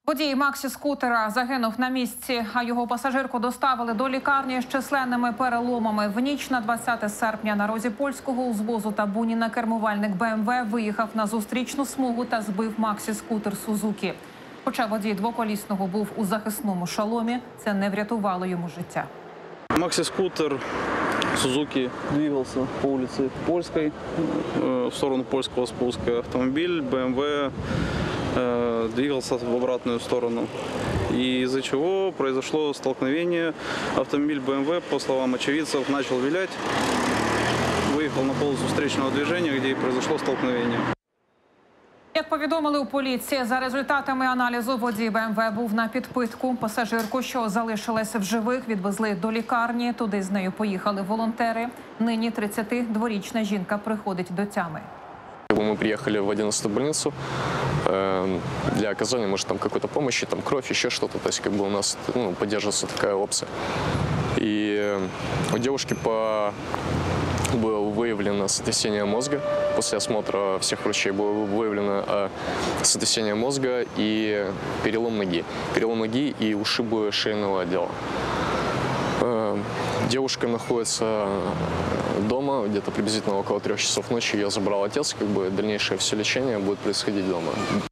Водій Максі-скутера загинув на місці, а його пасажирку доставили до лікарні з численними переломами. В ніч на 20 серпня на розі польського узвозу та Буніна кермувальник БМВ виїхав на зустрічну смугу та збив Максі-скутер Сузукі. Хоча водій двоколісного був у захисному шоломі, це не врятувало йому життя. Макси-скутер Сузуки двигался по улице Польской в сторону польского спуска. Автомобиль БМВ двигался в обратную сторону. И из-за чего произошло столкновение. Автомобиль БМВ, по словам очевидцев, начал вилять, выехал на полосу встречного движения, где и произошло столкновение. Як повідомили у поліції, за результатами аналізу водій БМВ був на підпитку. Пасажирку, що залишилася в живих, відвезли до лікарні. Туди з нею поїхали волонтери. Нині 32-річна жінка приходить до тями. Мы приехали в 11-ю больницу для оказания, может, там какой-то помощи, там кровь, еще что-то. То есть, у нас поддерживается такая опция. И у девушки было выявлено сотрясение мозга. После осмотра всех врачей было выявлено сотрясение мозга и перелом ноги. Перелом ноги и ушибы шейного отдела. Девушка находится дома, где-то приблизительно около 3 часов ночи. Ее забрал отец, дальнейшее все лечение будет происходить дома.